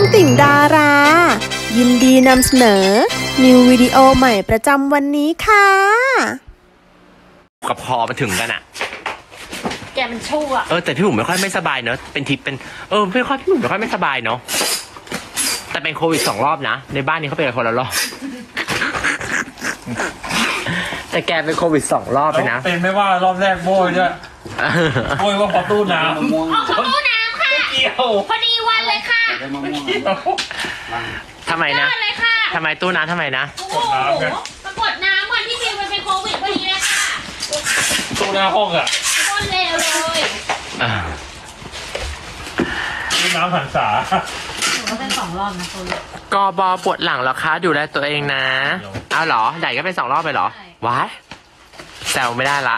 ติ่งดารายินดีนำเสนอนิววิดีโอใหม่ประจำวันนี้ค่ะกับพอมาถึงกันอะแกมันชั่วแต่พี่หนุ่มไม่ค่อยไม่สบายเนอะเป็นทิพย์เป็นพี่หนุ่มไม่ค่อยไม่สบายเนอะแต่เป็นโควิด2 รอบนะในบ้านนี้เขาเป็นคนละรอบแต่แกเป็นโควิด2 รอบไปนะเป็นไม่ว่ารอบแรกโบยด้วยโบยว่าพอตู้น้ำขอตู้น้ำค่ะเกี่ยวพอดีวันเลยค่ะทำไมนะทำไมตู้น้ำทำไมนะกดน้ำไงกดน้ำวันที่พิมมันเป็นโควิดพอดีเลยค่ะตู้หน้าห้องอะต้นเลวเลยตู้น้ำหันษาก็เป็น2 รอบนะคุณกบปวดหลังแล้วคะดูแลตัวเองนะเอาเหรอใหญ่ก็เป็น2 รอบไปเหรอว้ายแซวไม่ได้ละ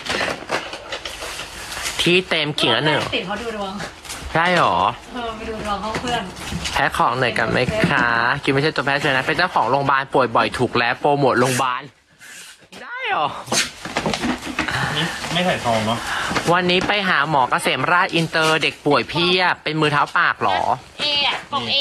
ที่เต็มขิงละ1 ติดเขาดูดวงใช่หรอไปดูดวงเขาเพื่อนแพ้ของหน่อยกันไหมคะกินไม่ใช่ตัวแพ้เลยนะเป็นเจ้าของโรงพยาบาลป่วยบ่อยถูกแล้วโปรโมทโรงพยาบาลได้หรอไม่ใส่ทองเนาะวันนี้ไปหาหมอเกษมราชอินเตอร์เด็กป่วยเพียบเป็นมือเท้าปากหรอของเอ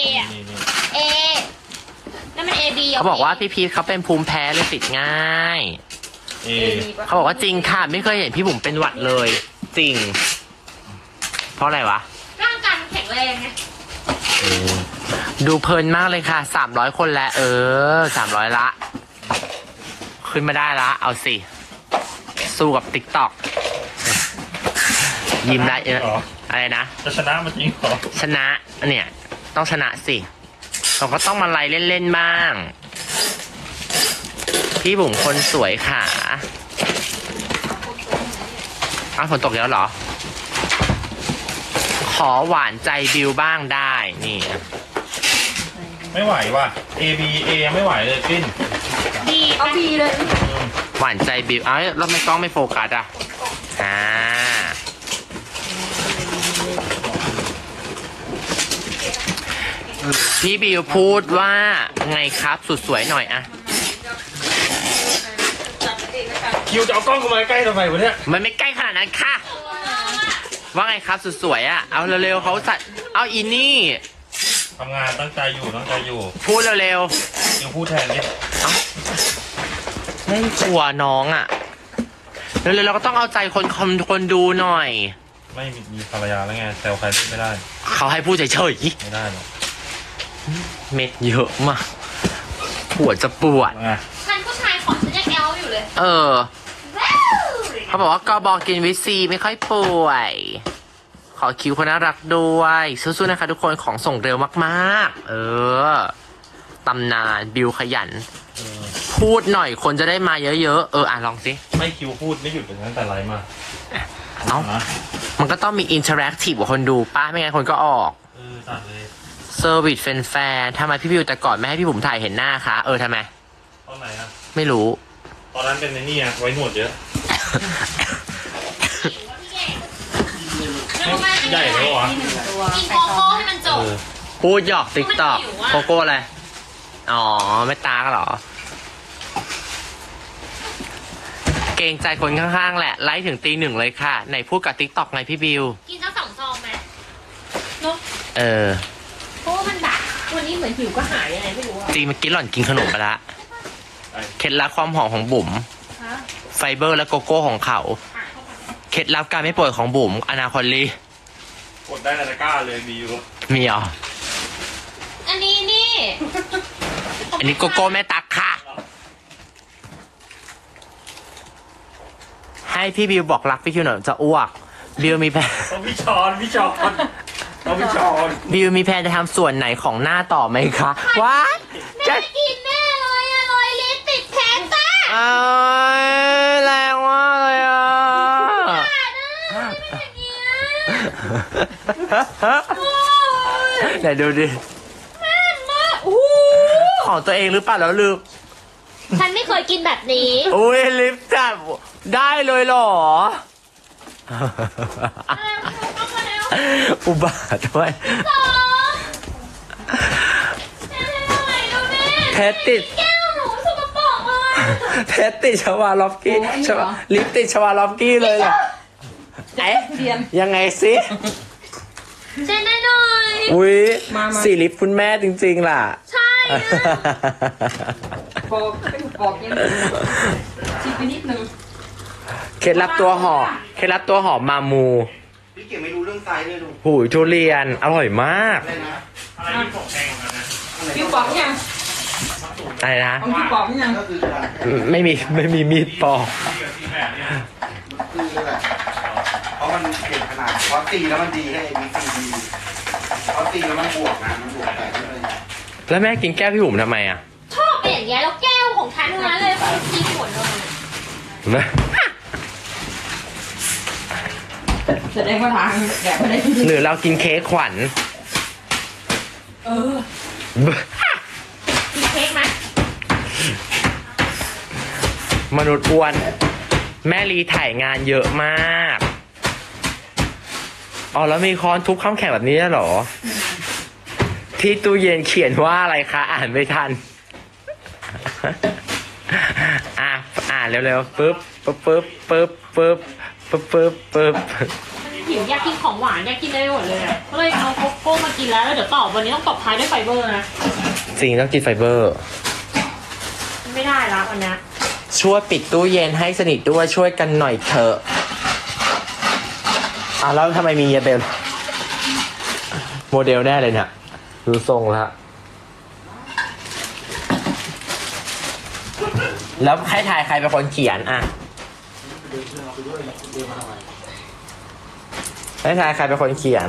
นั่นมันAB เขาบอกว่าพี่พีทเขาเป็นภูมิแพ้เลยติดง่ายเขาบอกว่าจริงค่ะไม่เคยเห็นพี่บุ๋มเป็นหวัดเลยจริงเพราะอะไรวะร่างกายแข็งแรงไงดูเพลินมากเลยค่ะ300 คนแล้ว300ละขึ้นมาได้ละเอาสิสู้กับ TikTok ยิ้มได้อะไรนะจะชนะมันจริงเหรอชนะเนี่ยต้องชนะสิเราก็ต้องมาไล่เล่นๆบ้างพี่บุ๋มคนสวยค่ะฝนตกแล้วเหรอขอหวานใจบิวบ้างได้นี่ไม่ไหวว่ะ Aยังไม่ไหวเลยปิ้นดีเอาบีเลยหวานใจบิวแล้วไม่ต้องไม่โฟกัสพี่บิวพูดว่าไงครับสุดสวยหน่อยคิวจะเอากล้องเข้ามาใกล้ทำไมวะเนี่ยมันไม่ใกล้ขนาดนั้นค่ะว่าไงครับสุดสวยเอาเร็วๆเขาสัตว์เอาอินนี่ทำงานตั้งใจอยู่พูดเร็วๆคิวพูดแทนดิเล่นกลัวน้องเร็วๆเราก็ต้องเอาใจคนดูหน่อยไม่มีภรรยาแล้วไงแซวใครไม่ได้เขาให้พูดเฉยๆไม่ได้หรอกเม็ดเยอะมากปวดจะปวดท่านผู้ชายขอฉันยังแอลอยู่เลยเขาบอกว่ากบอกินวิซีไม่ค่อยป่วยขอคิวคนน่ารักด้วยสู้ๆนะคะทุกคนของส่งเร็วมากๆตำนานบิวขยันพูดหน่อยคนจะได้มาเยอะๆลองสิไม่คิวพูดไม่หยุดเป็นตั้งแต่ไลฟ์มามันก็ต้องมีอินเทอร์แอคทีฟกับคนดูป้าไม่งั้นคนก็ออกตัดเลยเซอร์วิสแฟนทำไมพี่บิวแต่ก่อนไม่ให้พี่บุ๋มถ่ายเห็นหน้าคะทำไมตอนไหนไม่รู้ตอนนั้นเป็นในนี่ไว้หนวดเยอะใหญ่เลยวะกินโกโก้ให้มันจบพูดหยอกติ๊กต็อกโกโก้อะไรไม่ตาก็หรอเกรงใจคนข้างๆแหละไลฟ์ถึงตี 1เลยค่ะไหนพูดกับติ๊กต็อกไงพี่บิวกินสัก2 ซองไหมเนาะเพราะมันแบบวันนี้เหมือนหิวก็หายยังไงไม่รู้จริงเมื่อกี้หล่อนกินขนมไปละเคล็ดลับความหอมของบุ๋มไฟเบอร์และโกโก้ของเขาเคล็ดลับการไม่ป่วยของบุ๋มอนาคอนลีกดได้ในตะกร้าเลยมีอยู่เหรออันนี้โกโก้แม่ตักค่ะให้พี่บิวบอกรักพี่คิวหน่อยจะอ้วกบิวมีแผนพี่ชอนบิวมีแผนจะทำส่วนไหนของหน้าต่อไหมคะว้าจะกินแน่เลยรอยลิ้นติดแขนตาแรงมากเลยไหนดูดิของตัวเองหรือเปล่าแล้วลืมฉันไม่เคยกินแบบนี้ลิฟต์จับได้เลยหรออุบาทด้วยเพชรติดแก้วหนูสกปรกเลยเพชรติดชวาล็อกกี้ลิฟต์ติดชวาล็อกกี้เลยเหรอยังไงสิเจนได้หน่อยอุ้ยสีลิปคุณแม่จริงๆล่ะใช่นะบอกยังชิมไปนิดนึงเคล็ดลับตัวหอมเคล็ดลับตัวหอมมามูพี่เก่งไม่รู้เรื่องไซส์เลยดูหูยทุเรียนอร่อยมากอะไรนะอะไรที่ตกแพงกว่านั้นนะพี่บอกยังอะไรนะเอาพี่บอกยังก็คือการไม่มีมีดปอกที่กับที่แบบเนี่ยคือแหละเพราะมันเก่งขนาดเพราะตีแล้วมันดีให้มีซีดีเพราะตีแล้วมันบวกนะมันบวกแต่ไม่เลยแล้วแม่กินแก้วพี่บุ๋มทำไมอ่ะชอบเป็นอย่างเงี้ยแล้วแก้วของฉันทั้งนั้นเลยเขากินหมดเลยแสดงว่าทางแบบไม่ได้หรือเรากินเค้กขวัญเออกินเค้กไหมมนุษย์อ้วน แม่ลีถ่ายงานเยอะมากอ๋อแล้วมีค้อนทุบข้ามแข็งแบบนี้เหรอ ที่ตู้เย็นเขียนว่าอะไรคะ อ่านไม่ทัน อ่านเร็วๆปึ๊บปึ๊บปึ๊บปึ๊บปึ๊บปึ๊บปึ๊บปึ๊บหิวอยากกินของหวานอยากกินได้หมดเลยอะก็เลยเอาโกโก้มากินแล้วเดี๋ยวตอบวันนี้ต้องตอบท้ายด้วยไฟเบอร์นะจริงต้องกินไฟเบอร์ไม่ได้แล้ววันนี้ช่วยปิดตู้เย็นให้สนิทด้วยช่วยกันหน่อยเถอะแล้วทำไมมีเยเบลโมเดลแน่เลยเนี่ยดูทรงแล้วแล้วให้ทายใครเป็นคนเขียนอ่ะให้ทายใครเป็นคนเขียน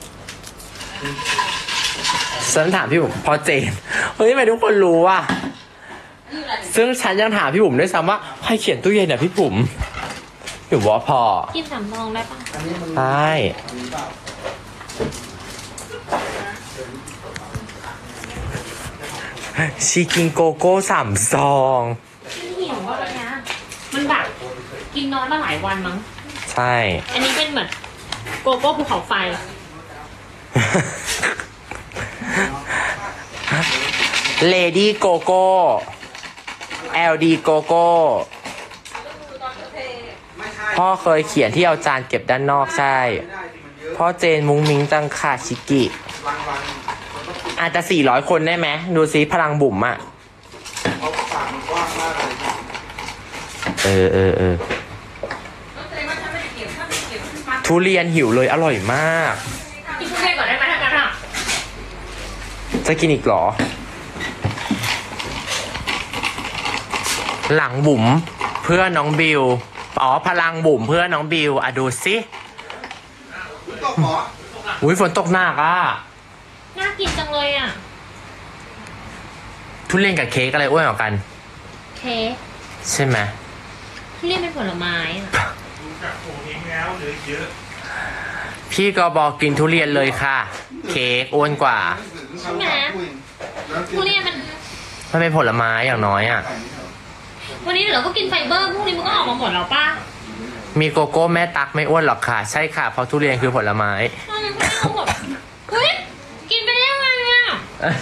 ฉันถามพี่บุ๋มพอเจนเฮ้ยทำไมทุกคนรู้อ่ะซึ่งฉันยังถามพี่บุ๋มด้วยซ้ำว่าใครเขียนตู้เย็นเนี่ยพี่บุ๋มอยู่ว่าพอกินสำรองได้ปะใช่ชีกินโกโก้3 ซองมันหิวว่าวันนี้มันแบบกินน้อยมาหลายวันมั้งใช่อันนี้เป็นเหมือนโกโก้ภูเขาไฟเลดี้โกโก้ LD โกโก้พ่อเคยเขียนที่เอาจานเก็บด้านนอกใช่ พ่อเจนมุ้งมิ้งจังค่ะชิกิ อาจจะ400 คนได้ไหมดูซิพลังบุ๋มอ่ะเขาปากมันกว้างมากเลยทุเรียนหิวเลยอร่อยมากกินทุเรียนก่อนได้ไหมถ้างั้นอ่ะจะกินอีกเหรอ หลังบุ๋มเพื่อนน้องบิวอ๋อพลังบุ๋มเพื่อนน้องบิวอ่ะดูสิตกหมออุ้ยฝนตกหนักอ่ะน่ากินจังเลยอ่ะทุเรียนกับเค้กอะไรอ้วนกว่ากันเค้กใช่ไหมทุเรียนเป็นผลไม้อ่ะดูจากโผล่เองแล้วเหลือเยอะพี่ก็บอกกินทุเรียนเลยค่ะ เค้กอ้วนกว่าใช่ไหมทุเรียนมันมันเป็นผลไม้อย่างน้อยอ่ะวันนี้เดี๋ยวเราก็กินไฟเบอร์พรุ่งนี้มันก็ออกมาหมดแล้วป่ะมีโกโก้แม่ตักไม่อ้วนหรอกค่ะ ใช่ค่ะ เพราะทุเรียนคือผลไม้ไม่เอาหมดเฮ้ยกินไปได้ยังไงอ่ะ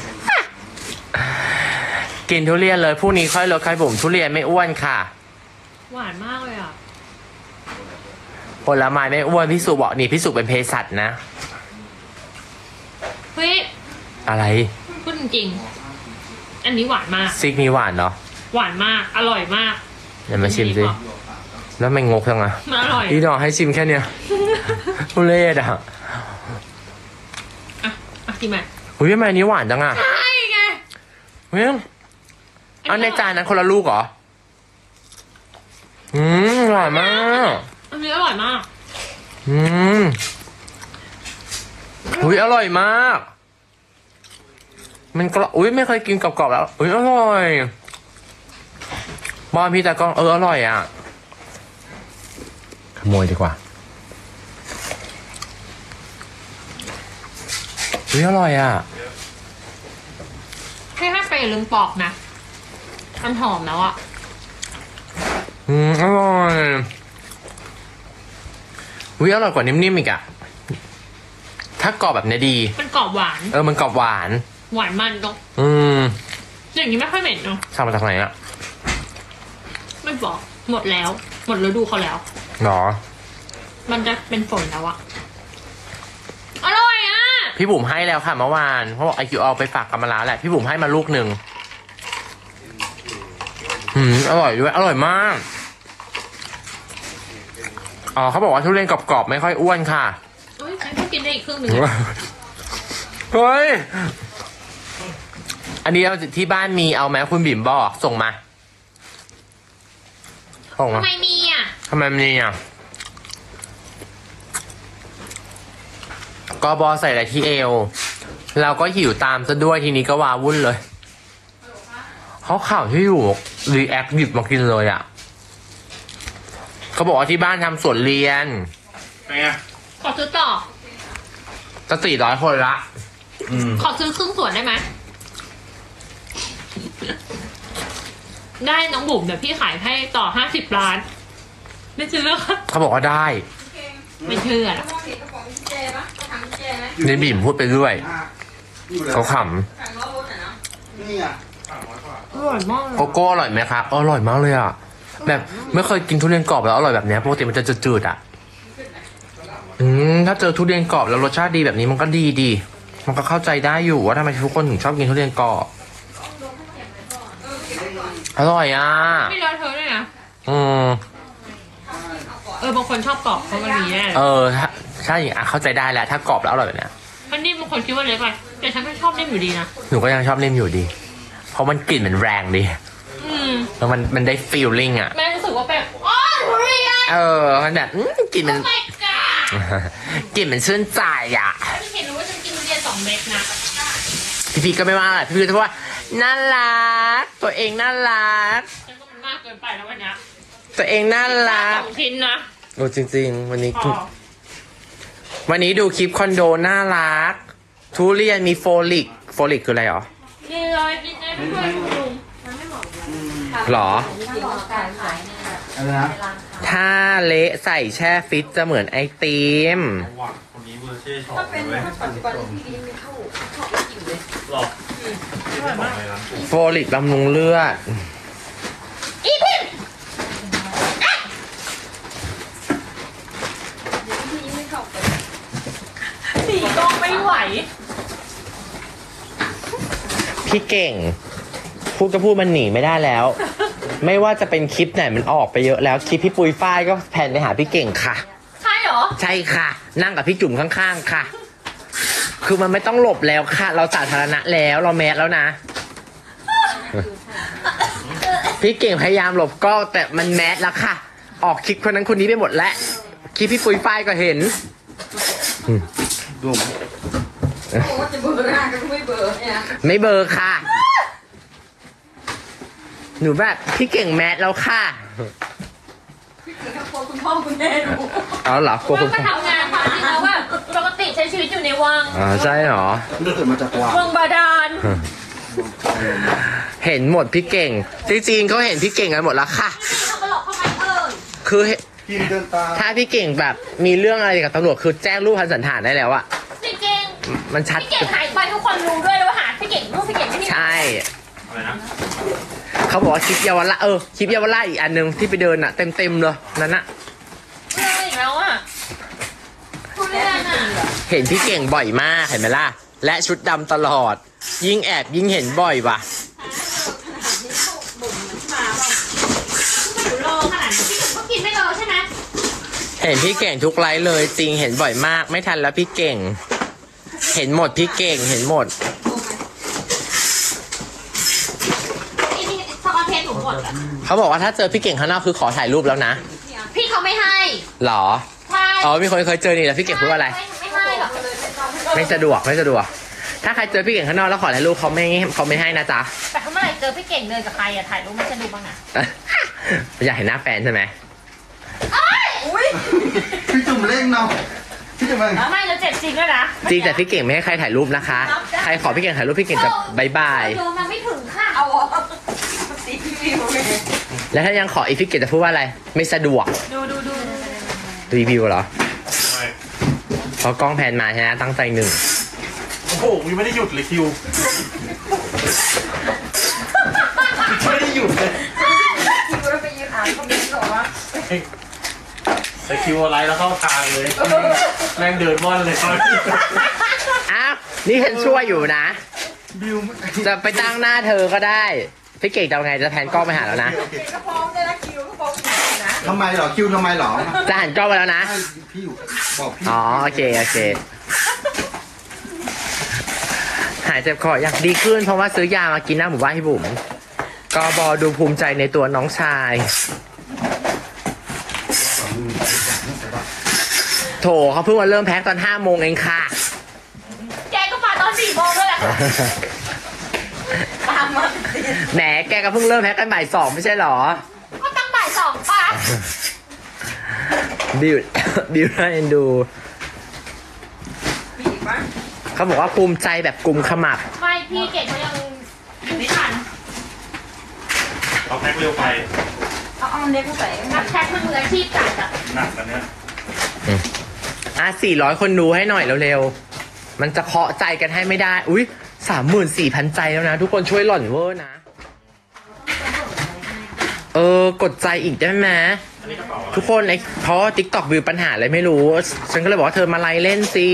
กินทุเรียนเลยพรุ่งนี้ค่อยลดไข่บุ๋มทุเรียนไม่อ้วนค่ะหวานมากเลยอ่ะผลไม้ไม่อ้วนพี่สุบอกนี่พี่สุเป็นเภสัชนะเฮ้ยอะไรพูดจริงๆอันนี้หวานมากซิกมีหวานเนาะหวานมากอร่อยมากเดี๋ยวมาชิมสิแล้วมันงกจังอะมันอร่อยพี่น้องให้ชิมแค่เนี้ย ทุเรศอ่ะอ่ะกินไหมอุ้ยทำไมอันนี้หวานจังอะใช่ไงเฮ้ยเอาในจานนั้นคนละลูกเหรอหวานมากอันนี้อร่อยมากอุ้ยอร่อยมาก มันกรอบอุ้ยไม่เคยกินกรอบๆแล้วอุ้ยอร่อยบอลพี่ตากล้องอร่อยอ่ะขโมยดีกว่าอุ้ยอร่อยอ่ะให้ไปอย่าลืมปอกนะมันหอมแล้วอ่ะอร่อยอุ้ยอร่อยกว่านิ่มๆอีกอ่ะถ้ากรอบแบบนี้ดีมันกรอบหวานมันกรอบหวานหวานมันเนาะ อย่างนี้ไม่ค่อยเหม็นเนาะสั่งมาจากไหนอ่ะไม่บอกหมดแล้ว หมดฤดูเขาแล้วหรอมันจะเป็นฝนแล้วอะอร่อยอะพี่บุ๋มให้แล้วค่ะเมื่อวานเพราะบอกไอคิวเอาไปฝากกำมะลาแหละพี่บุ๋มให้มาลูกหนึ่งอร่อยด้วยอร่อยมากอ๋อเขาบอกว่าทุเรียนกรอบๆไม่ค่อยอ้วนค่ะเฮ้ยฉันก็กินได้อีกครึ่งหนึ่งเฮ้ยอันนี้เอาที่บ้านมีเอาไหมคุณบิ่มบอกส่งมาส่งมาทำไมมีอ่ะทำไมมีอ่ะกบใส่อะไรที่เอวเราก็หิวตามซะด้วยทีนี้ก็วาวุ่นเลยเขาข่าวที่อยู่รีแอคหยิบมากินเลยอ่ะเขาบอกว่าที่บ้านทำสวนเรียนเป็นไงขอซื้อต่อจะ400 คนละขอซื้อครึ่งส่วนได้ไหมได้น้องบุ๋มเดี๋ยวพี่ขายให้ต่อ50 ล้านได้ซื้อแล้วค่ะเขาบอกว่าได้ไม่เชื่อหรอกมองเห็นกระป๋องกุญแจปะกระถางกุญแจไหมนี่บิ่มพูดไปเรื่อยอยู่แล้วเขาขถังล้อรถอ่ะเนาะนี่อ่ะอร่อยมากเลยำโกโก้อร่อยไหมครับอร่อยมากเลยอ่ะแบบไม่เคยกินทุเรียนกรอบแล้วอร่อยแบบเนี้ยปกติมันจะจืดๆอ่ะถ้าเจอทุเรียนกรอบแล้วรสชาติดีแบบนี้มันก็ดีมันก็เข้าใจได้อยู่ว่าทำไมทุกคนถึงชอบกินทุเรียนกรอบอร่อยอ่ะไม่รอเธอด้วยนะอืมบางคนชอบกรอบเพราะมันมีแน่ถ้าอย่างเข้าใจได้แหละถ้ากรอบแล้วอร่อยแบบเนี้ยมันนิ่มบางคนคิดว่าเล็กไปแต่ฉันไม่ชอบนิ่มอยู่ดีนะหนูก็ยังชอบเล่มอยู่ดี เพราะมันกลิ่นมันแรงดี แล้วมันได้ฟีลลิ่งอ่ะแม่รู้สึกว่าเป็นอ๋อทุเรียนมันแบบกลิ่นมันไม่กล้ากลิ่นมันชื่นใจอ่ะพี่เห็นรู้ว่าฉันกินทุเรียน2 เม็ดนะพี่ก็ไม่ว่าอะไรพี่จะพูดว่าน่ารักตัวเองน่ารักฉันก็มันมากเกินไปแล้ววันนี้ตัวเองน่ารัก 2 ชิ้นนะโอ้จริงๆวันนี้อ๋อวันนี้ดูคลิปคอนโดน่ารักทุเรียนมีโฟลิกคืออะไรหรอนี่เลยกินได้ด้วยคุณลุงหรอการขายเนี่ยอะไรนะถ้าเละใส่แช่ฟิตจะเหมือนไอติมว่าคนนี้เวอร์เช่ชอบถ้าเป็นเลยถ้าปัจจุบันที่กินไม่เข้าชอบไม่กินเลยหรอที่บอกในร้านกูโฟลิกบำรุงเลือดอีพิมที่ไม่เข้าไปหนีกล้องไม่ไหวพี่เก่ง พูดก็พูดมันหนีไม่ได้แล้ว ไม่ว่าจะเป็นคลิปไหนมันออกไปเยอะแล้วคลิปพี่ปุยฝ้ายก็แพนไปหาพี่เก่งค่ะใช่เหรอใช่ค่ะ นั่งกับพี่จุ๋มข้างๆค่ะ คือมันไม่ต้องหลบแล้วค่ะ เราสาธารณะแล้วเราแมสแล้วนะ พี่เก่งพยายามหลบกล้องแต่มันแมสแล้วค่ะ ออกคลิปคนนั้นคนนี้ไปหมดแล้วคลิปพี่ปุยฝ้ายก็เห็นดูบอกว่าจะเบอร์หน้าก็ไม่เบอร์เนี่ยไม่เบอร์ค่ะ หนูแบบพี่เก่งแมสแล้วค่ะพี่ถึงกับคุณพ่อคุณแม่ดูเอาเหรอ กลัวคุณมาทำงานความจริงแล้วว่าปกติใช้ชีวิตอยู่ในวังอ๋อใช่เหรอเลือกเกิดมาจากกวางเมืองบาดาลเห็นหมดพี่เก่ง จริงๆเขาเห็นพี่เก่งกันหมดแล้วค่ะเราก็หลอกเข้าไปคือกินเดินตามถ้าพี่เก่งแบบมีเรื่องอะไรกับตำรวจคือแจ้งรูปพันสันฐานได้แล้วอะพี่เก่งมันชัดพี่เก่งหายไปทุกคนรู้ด้วยแล้วว่าหาพี่เก่งรูปพี่เก่งไม่มีใช่อะไรนะเขาบอกว่าคลิปเยาวราชคลิปเยาวราชอีกอันหนึงที่ไปเดินอะเต็มเลยนั่นอะเรื่องอีกแล้วอ่ะทุเรียนอ่ะเห็นพี่เก่งบ่อยมากเห็นไหมล่ะ และชุดดำตลอด ยิ่งแอบยิ่งเห็นบ่อยว่ะไม่รอขนาดนี้พี่เก่งก็กินไม่รอใช่ไหมเห็นพี่เก่งทุกไลฟ์เลยจริงเห็นบ่อยมาก ไม่ทันแล้วพี่เก่ง เห็นหมดพี่เก่งเห็นหมดนี่สกอตเทปหนูหมดอะเขาบอกว่าถ้าเจอพี่เก่งข้างนอกคือขอถ่ายรูปแล้วนะพี่เขาไม่ให้หรอใช่อ๋อมีคนเคยเจอนี่แล้วพี่เก่งพูดว่าอะไรไม่ให้หรอกไม่สะดวกไม่สะดวก ถ้าใครเจอพี่เก่งข้างนอกแล้วขอถ่ายรูปเขาไม่ให้นะจ๊ะแต่ถ้าเมื่อไหร่เจอพี่เก่งเดินกับใครอะถ่ายรูปไม่จะดูบ้างนะอยากเห็นหน้าแฟนใช่ไหมอุ้ยพี่จุ่มเล่งเนาะพี่จุ่มเล่งไม่แล้วเจ็บจริงด้วยนะจริงแต่พี่เก่งไม่ให้ใครถ่ายรูปนะคะ ใครขอพี่เก่งถ่ายรูปพี่เก่งจะบายบายโดนมันไม่ถึงค่ะเอาอ่ะตีพี่วิวเลยแล้วถ้ายังขออีกพี่เก่งจะพูดว่าอะไร ไม่สะดวกดูรีวิวเหรอไม่เพราะกล้องแพนมาใช่ไหมตั้งใจหนึ่งโอ้โหยังไม่ได้หยุดเลยคิวไม่ได้หยุดเลยคิวแล้วไปยืนอ่านคอมเมนต์หรอวะแต่คิวอะไรแล้วเข้าทางเลยแม่งเดินว่อนเลยตอนนี้อ้าวนี่ฉันช่วยอยู่นะบิวจะไปตั้งหน้าเธอก็ได้พี่เก่งจะเอาไงจะแทนกล้องไปหาแล้วนะกระพองเนี่ยนะคิวกระพองอยู่นะทำไมเหรอคิวทำไมเหรอจะหันกล้องไปแล้วนะให้พี่อยู่บอกพี่อ๋อโอเคหายเจ็บคออยากดีขึ้นเพราะว่าซื้อยามากินหน้าหมู่บ้านให้บุ๋มก็บอดูภูมิใจในตัวน้องชายโถเขาเพิ่งมาเริ่มแพ็คตอน5 โมงเองค่ะแกก็มาตอน4 โมงด้วยแหละตามมาแหมแกก็เพิ่งเริ่มแพ็คกันบ่าย 2ไม่ใช่หรอก็ตั้งบ่าย 2ป่ะบิวน่าเอ็นดูมีอีกปะเขาบอกว่าภูมิใจแบบกุมขมับไม่พี่เก่งเขายังดูทันเอาแพ็คเร็วไปเอาเน็กมาใส่นักแพ็คมันมืออาชีพจัดอ่ะหนักกันเนี้ย 400 คนดูให้หน่อยเร็วๆมันจะเคาะใจกันให้ไม่ได้อุ้ย34,000 ใจแล้วนะทุกคนช่วยหล่อนเวอร์นะกดใจอีกได้ไหมอันนี้กระเป๋าอะไรทุกคนเพราะติ๊กต็อกวิวปัญหาอะไรไม่รู้ฉันก็เลยบอกว่าเธอมาไลฟ์เล่นสิ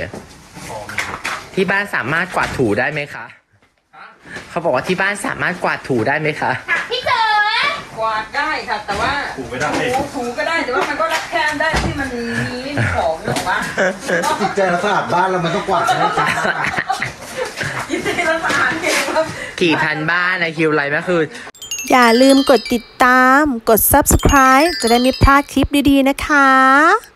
ที่บ้านสามารถกวาดถูได้ไหมคะเขาบอกว่าที่บ้านสามารถกวาดถูได้ไหมคะค่ะพี่เจอกวาดได้ค่ะ แต่ว่าถูกไม่ได้ถูก็ได้แต่ว่ามันก็รับแทนได้ที่มันมีไม่มีของหรอกวะจิตใจเราสะอาดบ้านเรามันต้องกวาดให้สะอาดยินดีเราสะอาดเองครับกี่พันบ้านในคิวไลฟ์เมื่อคืนอย่าลืมกดติดตาม กด subscribe จะได้ไม่พลาดคลิปดีๆนะคะ